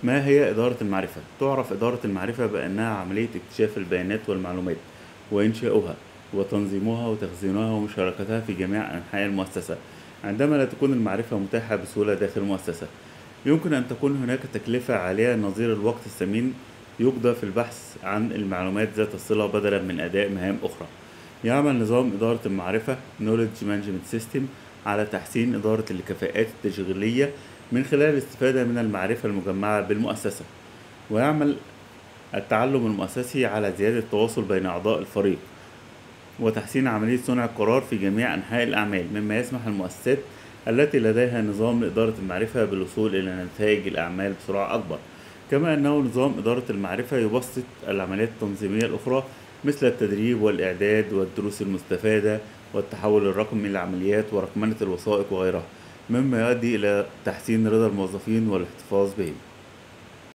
ما هي إدارة المعرفة؟ تعرف إدارة المعرفة بأنها عملية اكتشاف البيانات والمعلومات وإنشاؤها وتنظيمها وتخزينها ومشاركتها في جميع أنحاء المؤسسة. عندما لا تكون المعرفة متاحة بسهولة داخل المؤسسة، يمكن أن تكون هناك تكلفة عالية نظير الوقت الثمين يقضى في البحث عن المعلومات ذات الصلة بدلا من أداء مهام أخرى. يعمل نظام إدارة المعرفة Knowledge Management System على تحسين إدارة الكفاءات التشغيلية من خلال الاستفادة من المعرفة المجمعة بالمؤسسة. ويعمل التعلم المؤسسي على زيادة التواصل بين أعضاء الفريق وتحسين عملية صنع القرار في جميع أنحاء الأعمال، مما يسمح للمؤسسات التي لديها نظام لإدارة المعرفة بالوصول إلى نتائج الأعمال بسرعة أكبر. كما أنه نظام إدارة المعرفة يبسط العمليات التنظيمية الأخرى مثل التدريب والإعداد والدروس المستفادة والتحول الرقمي للعمليات ورقمنة الوثائق وغيرها، مما يؤدي إلى تحسين رضا الموظفين والاحتفاظ بهم.